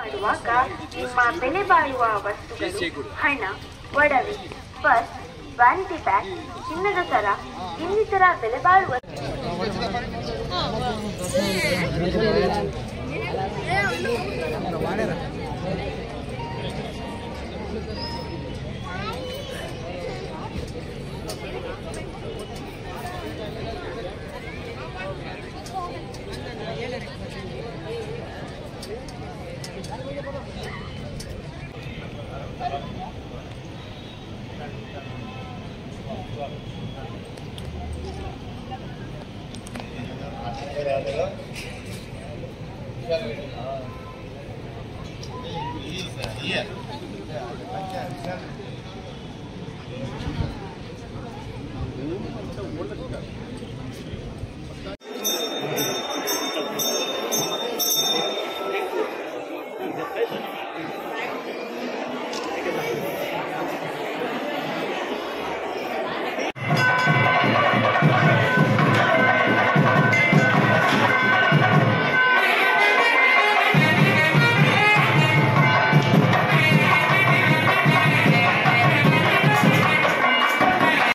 ಮಾಡುವಾಗ ನಿಮ್ಮ ಬೆಲೆ ಬಾಳುವ ವಸ್ತುಗಳು ಹಣ, ಒಡವೆ, ಪರ್ಸ್, ವ್ಯಾನಿಟಿ ಬ್ಯಾಗ್, ಚಿನ್ನದ ಸರ ಇನ್ನಿತರ ಬೆಲೆ ಬಾಳುವ Yeah.